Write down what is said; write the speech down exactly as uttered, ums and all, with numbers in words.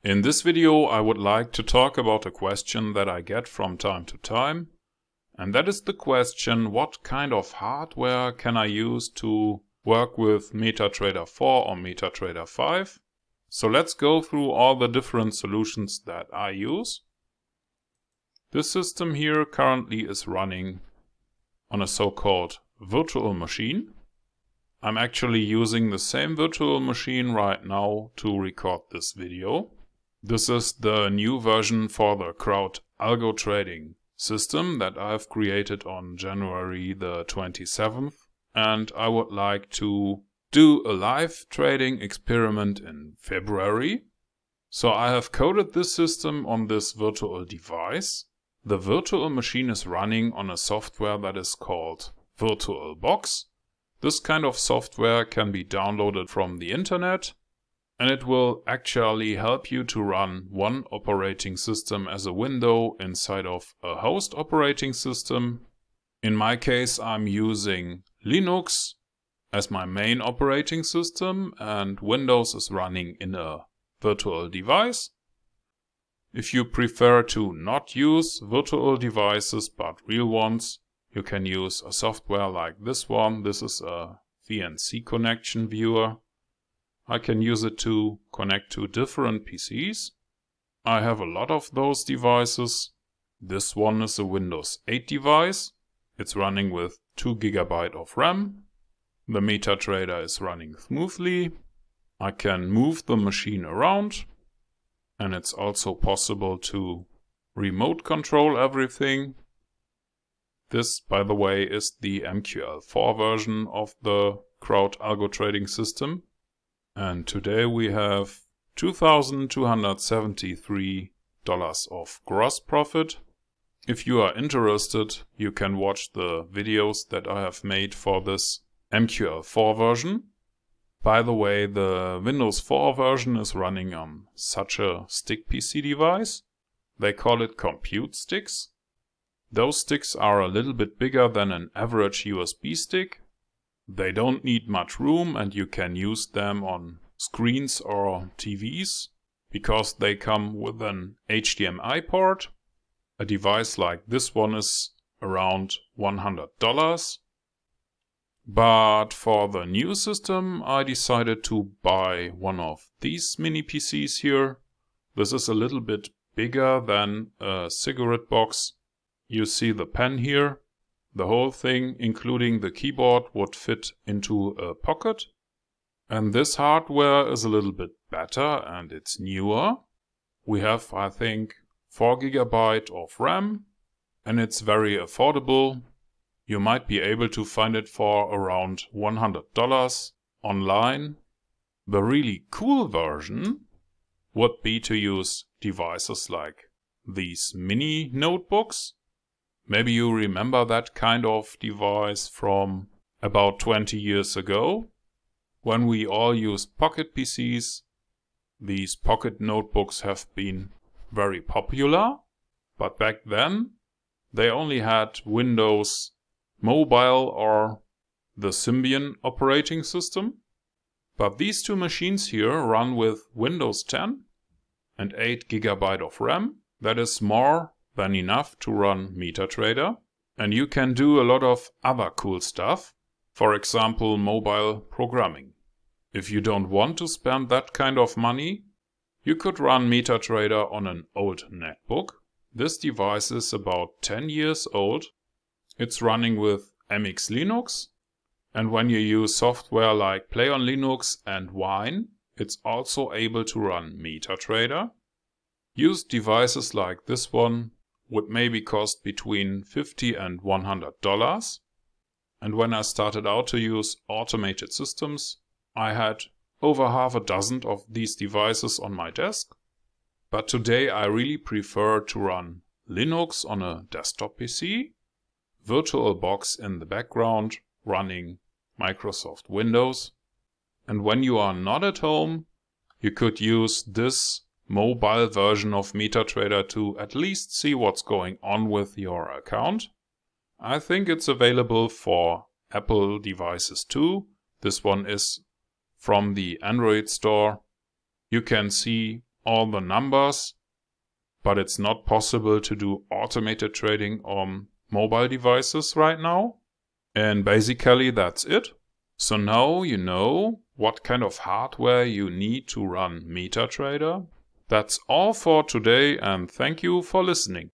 In this video, I would like to talk about a question that I get from time to time. And that is the question, what kind of hardware can I use to work with Metatrader four or Metatrader five? So let's go through all the different solutions that I use. This system here currently is running on a so-called virtual machine. I'm actually using the same virtual machine right now to record this video. This is the new version for the crowd algo trading system that I've created on January the twenty-seventh. And I would like to do a live trading experiment in February. So I have coded this system on this virtual device. The virtual machine is running on a software that is called VirtualBox. This kind of software can be downloaded from the internet, and it will actually help you to run one operating system as a window inside of a host operating system. In my case, I'm using Linux as my main operating system, and Windows is running in a virtual device. If you prefer to not use virtual devices but real ones, you can use a software like this one. This is a V N C Connection Viewer. I can use it to connect to different P Cs. I have a lot of those devices. This one is a Windows eight device. It's running with two gigabytes of RAM. The Metatrader is running smoothly. I can move the machine around. And it's also possible to remote control everything. This, by the way, is the M Q L four version of the crowd algo trading system. And today we have two thousand two hundred seventy-three dollars of gross profit. If you are interested, you can watch the videos that I have made for this M Q L four version. By the way, the Windows four version is running on such a stick P C device. They call it compute sticks. Those sticks are a little bit bigger than an average U S B stick. They don't need much room and you can use them on screens or T Vs because they come with an H D M I port. A device like this one is around one hundred dollars. But for the new system, I decided to buy one of these mini P Cs here. This is a little bit bigger than a cigarette box. You see the pen here. The whole thing, including the keyboard, would fit into a pocket. And this hardware is a little bit better and it's newer. We have, I think, four gigabytes of RAM and it's very affordable. You might be able to find it for around one hundred dollars online. The really cool version would be to use devices like these mini notebooks. Maybe you remember that kind of device from about twenty years ago, when we all used pocket P Cs. These pocket notebooks have been very popular, but back then they only had Windows Mobile or the Symbian operating system. But these two machines here run with Windows ten and eight gigabytes of RAM. That is more than enough to run Metatrader. And you can do a lot of other cool stuff. For example, mobile programming. If you don't want to spend that kind of money, you could run Metatrader on an old netbook. This device is about ten years old. It's running with M X Linux, and when you use software like Play on Linux and Wine, it's also able to run Metatrader. Used devices like this one would maybe cost between fifty and one hundred dollars. And when I started out to use automated systems, I had over half a dozen of these devices on my desk. But today I really prefer to run Linux on a desktop P C. VirtualBox in the background running Microsoft Windows. And when you are not at home, you could use this mobile version of Metatrader to at least see what's going on with your account. I think it's available for Apple devices too. This one is from the Android store. You can see all the numbers, but it's not possible to do automated trading on mobile devices right now. And basically that's it. So now you know what kind of hardware you need to run Metatrader. That's all for today, and thank you for listening.